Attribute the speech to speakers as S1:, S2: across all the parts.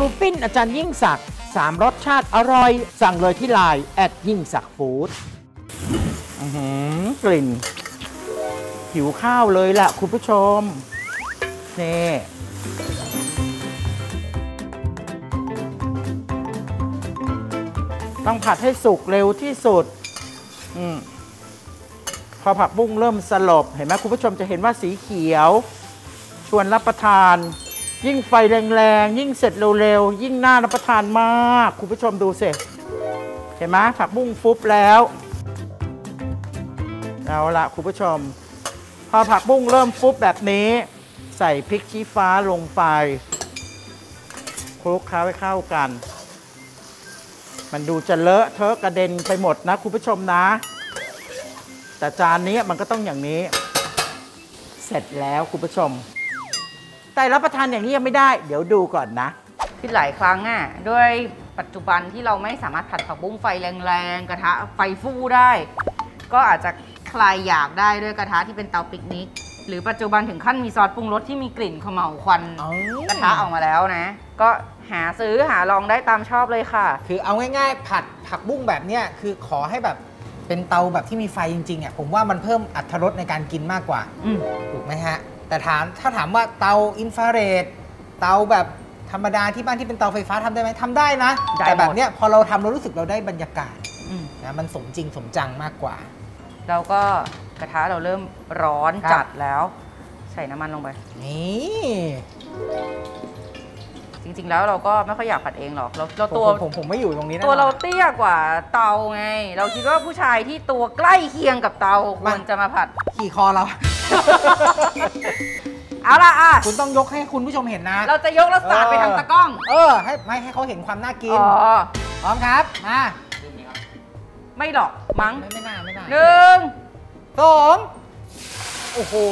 S1: ลูฟินอาจารย์ยิ่งศักดิ์3รสชาติอร่อยสั่งเลยที่ไลน์ยิ่งศักดิ์ฟู้ดกลิ่นหิวข้าวเลยล่ะคุณผู้ชมนี่ต้องผัดให้สุกเร็วที่สุดพอผักบุ้งเริ่มสลบเห็นไหมคุณผู้ชมจะเห็นว่าสีเขียวชวนรับประทานยิ่งไฟแรงๆยิ่งเสร็จเร็วๆยิ่งน่ารับประทานมากคุณผู้ชมดูสิเห็นไหมผักบุ้งฟุบแล้วเอาละคุณผู้ชมพอผักบุ้งเริ่มฟุบแบบนี้ใส่พริกชี้ฟ้าลงไปคลุกเคล้าให้เข้ากันมันดูจะเลอะเทอะกระเด็นไปหมดนะคุณผู้ชมนะแต่จานนี้มันก็ต้องอย่างนี้เสร็จแล้วคุณผู้ชมแต่รับประทานอย่างนี้ยังไม่ได้เดี๋ยวดูก่อนนะ
S2: คือหลายครั้งอ่ะด้วยปัจจุบันที่เราไม่สามารถผัดผักบุ้งไฟแรงๆกระทะไฟฟู่ได้ก็อาจจะคลายอยากได้ด้วยกระทะที่เป็นเตาปิกนิกหรือปัจจุบันถึงขั้นมีซอสปรุงรสที่มีกลิ่นเขม่าวควันกระทะออกมาแล้วนะก็หาซื้อหาลองได้ตามชอบเลยค่ะ
S3: คือเอาง่ายๆผัดผักบุ้งแบบเนี้ยคือขอให้แบบเป็นเตาแบบที่มีไฟจริงๆอ่ะผมว่ามันเพิ่มอรรถรสในการกินมากกว่าถูกไหมฮะแต่ถ้าถามว่าเตาอินฟราเรดเตาแบบธรรมดาที่บ้านที่เป็นเตาไฟฟ้าทำได้ไหมทำได้นะแต่แบบเนี้ยพอเราทำเรารู้สึกเราได้บรรยากาศนะมันสมจริงสมจังมากกว่า
S2: เราก็กระทะเราเริ่มร้อนจัดแล้วใส่น้ำมันลงไป
S3: นี่
S2: จริงๆแล้วเราก็ไม่ค่อยอยากผัดเองหรอกเราตัว
S3: ผมไม่อยู่ตรงนี้นะ
S2: ตัวเราเตี้ยกว่าเตาไงเราคิดว่าผู้ชายที่ตัวใกล้เคียงกับเตาควรจะมาผัด
S3: ขี่คอเรา
S2: เอาล่ะ
S3: คุณต้องยกให้คุณผู้ชมเห็นนะ
S2: เราจะยกแล้วสาดไปทางตะกล้อง
S3: ให้เขาเห็นความน่ากินพร้อมครับมา
S2: ไม่หรอกมั้ง
S3: ไม่น่า
S2: 1 2
S3: โอ้โห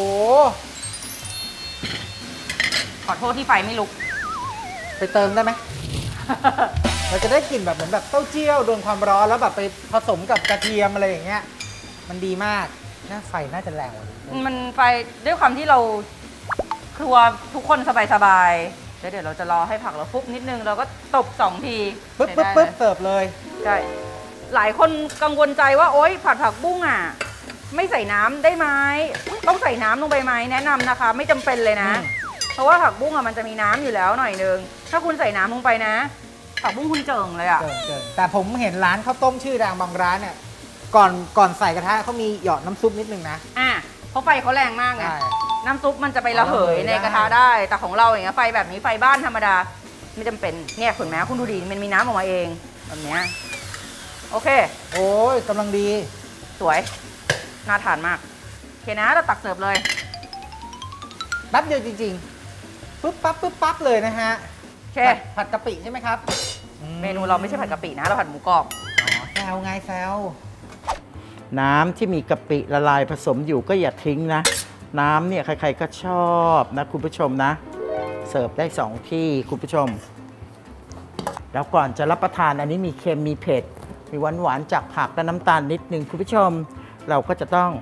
S2: ขอโทษที่ไฟไม่ลุก
S3: ไปเติมได้ไหม เราจะได้กลิ่นแบบเหมือนแบบเต้าเจี้ยวโดนความร้อนแล้วแบบไปผสมกับกระเทียมอะไรอย่างเงี้ยมันดีมากน่าไฟน่าจะแรงกว่า
S2: มันไฟด้วยความที่เราครัวทุกคนสบายๆเดี๋ยวเราจะรอให้ผักเราฟุบนิดนึงเราก็ตบ2 ที
S3: ปึ๊บเสิร์ฟเลย
S2: ใช่หลายคนกังวลใจว่าโอ๊ยผัดผักบุ้งอ่ะไม่ใส่น้ำได้ไหมต้องใส่น้ำลงไปไหมแนะนำนะคะไม่จำเป็นเลยนะเพราะว่าผักบุ้งมันจะมีน้ำอยู่แล้วหน่อยนึงถ้าคุณใส่น้ำลงไปนะผักบุ้งคุณเจิ่งเลยอ่ะ
S3: เจิ่งแต่ผมเห็นร้านข้าวต้มชื่อดังบางร้านเนี่ยก่อนใส่กระทะเขามีหยอดน้ำซุปนิดนึงนะ
S2: เพราะไฟเขาแรงมากไงน้ำซุปมันจะไประเหยในกระทะได้แต่ของเราอย่างเงี้ยไฟแบบนี้ไฟบ้านธรรมดาไม่จำเป็นเนี่ยคุณแม่คุณดูดีมันมีน้ำออกมาเองแบบเนี้ยโอเค
S3: โอ้ยกำลังดี
S2: สวยน่าทานมากโอเคนะเราตักเสิร์ฟเลย
S3: แป๊บเดียวจริงๆปึ๊บปั๊บเลยนะฮะ
S2: โอเค
S3: ผัดกะปิใช่ไหมครับ
S2: เมนูเราไม่ใช่ผัดกะปินะเราผัดหมูกรอบ
S3: แซวไงแซว
S1: น้ำที่มีกะปิละลายผสมอยู่ก็อย่าทิ้งนะน้ำเนี่ยใครๆก็ชอบนะคุณผู้ชมนะเสิร์ฟได้2 ที่คุณผู้ชมแล้วก่อนจะรับประทานอันนี้มีเค็มมีเผ็ดมีหวานจากผักและน้ำตาลนิดนึงคุณผู้ชมเราก็จะต้อง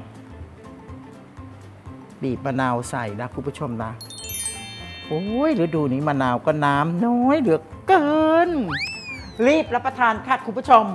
S1: บีบมะนาวใส่นะคุณผู้ชมนะโอ้ยฤดูนี้มะนาวก็น้ำน้อยเหลือเกินรีบรับประทานค่ะคุณผู้ชม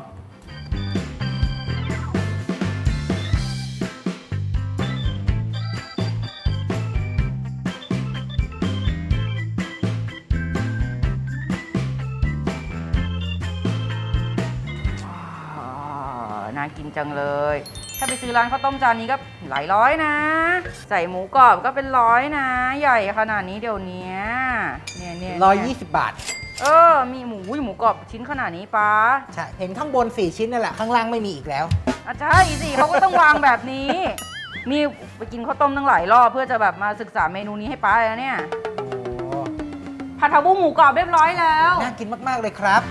S2: น่ากินจังเลยถ้าไปซื้อร้านข้าวต้มจานนี้ก็หลายร้อยนะใส่หมูกรอบก็เป็น100นะใหญ่ขนาดนี้เดี๋ยวนี้เนี่ย
S3: 120 บาท
S2: มีหมูกรอบชิ้นขนาดนี้ป้า
S3: ใช่เห็นข้างบน4 ชิ้นนั่นแหละข้างล่างไม่มีอีกแล้ว
S2: ใช่สิเขาก็ต้องวางแบบนี้นี่ไปกินข้าวต้มตั้งหลายรอบเพื่อจะแบบมาศึกษาเมนูนี้ให้ป้าเลยนะเนี่ยผัดผักบุ้งหมูกรอบเรียบร้อยแล้ว
S3: น่ากินมากๆเลยครับ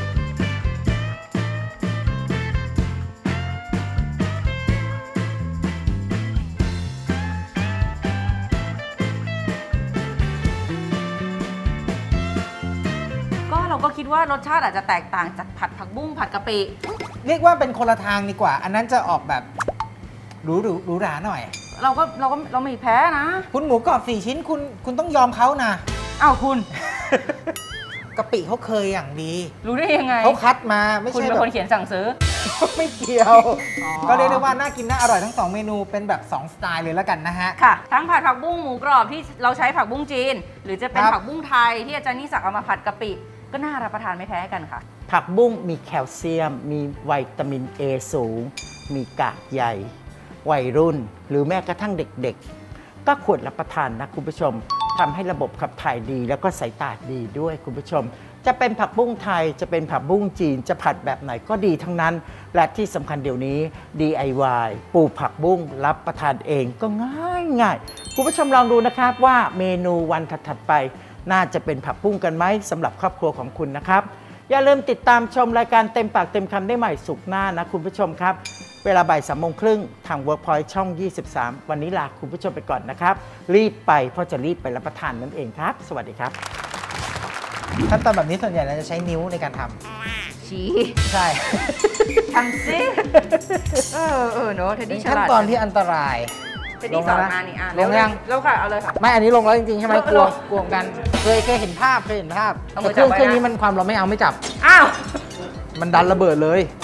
S2: เราก็คิดว่ารสชาติอาจจะแตกต่างจากผัดผักบุ้งผัดกะปิ
S3: เรียกว่าเป็นคนละทางดีกว่าอันนั้นจะออกแบบหรูหราหน่อย
S2: เราไม่แพ้นะ
S3: คุณหมูกรอบ4 ชิ้นคุณต้องยอมเขานะ
S2: อ้าวคุณ
S3: กะปิเขาเคยอย่างดี
S2: รู้ได้ยังไง
S3: เขาคัดมาไม่
S2: คุณ
S3: ใช่
S2: เป็น
S3: แบบ
S2: คนเขียนสั่งซื้อ
S3: ไม่เกี่ยว
S2: อ๋อ
S3: ก็เรียกได้ว่าน่ากินน่าอร่อยทั้ง 2 เมนูเป็นแบบ 2 สไตล์เลยแล้วกันนะฮะ
S2: ค่ะ ทั้งผัดผักบุ้งหมูกรอบที่เราใช้ผักบุ้งจีน หรือจะเป็น
S3: ครับ
S2: ผักบุ้งไทยที่อาจารย์นิสักเอามาผัดกะปิ ก็น่ารับประทานไม่แพ้กันค่ะ
S1: ผักบุ้งมีแคลเซียม มีวิตามิน A สูง มีกากใยวัยรุ่น หรือแม้กระทั่งเด็กๆ ก็ควรรับประทานนะคุณผู้ชมทำให้ระบบขับถ่ายดีแล้วก็สายตาดีด้วยคุณผู้ชม จะเป็นผักบุ้งไทยจะเป็นผักบุ้งจีนจะผัดแบบไหนก็ดีทั้งนั้น และที่สำคัญเดี๋ยวนี้ DIY ปลูกผักบุ้งรับประทานเองก็ง่ายๆคุณผู้ชมลองดูนะครับว่าเมนูวันถัดๆไป น่าจะเป็นผักบุ้งกันไหมสำหรับครอบครัวของคุณนะครับ อย่าลืมติดตามชมรายการเต็มปากเต็มคำได้ใหม่สุกร์หน้านะคุณผู้ชมครับ เวลาบ่าย3:30ทาง Workpoint ช่อง 23 วันนี้ลาคุณผู้ชมไปก่อนนะครับ รีบไปเพราะจะรีบไปรับประทานนั่นเองครับ สวัสดีครับ
S3: ขั้นตอนแบบนี้ส่วนใหญ่เราจะใช้นิ้วในการท
S2: ชี้
S3: ำใช่
S2: ทำซิเนอะเทด
S3: เป็
S2: ดี้
S3: น
S2: ฉ
S3: ขั้น
S2: ลาด
S3: ตอนที่อันตราย
S2: เทดดี้สอนมานี่อ่ะ
S3: ลงยัง
S2: แล้วค่ะ เอาเลยค่ะ
S3: ไม่อันนี้ลงแล้วจริงๆใช่ไหม
S2: ลง
S3: กลัวกลัวเหมือนกันเคยเห็นภาพเคยเห็นภาพ
S2: เอามื
S3: แต่
S2: อ
S3: เค
S2: จั
S3: รื่
S2: บ
S3: อง
S2: ไว้นะ
S3: นี้มันความเราไม่เอาไม่จับ
S2: อ้าว
S3: มันดันระเบิดเลย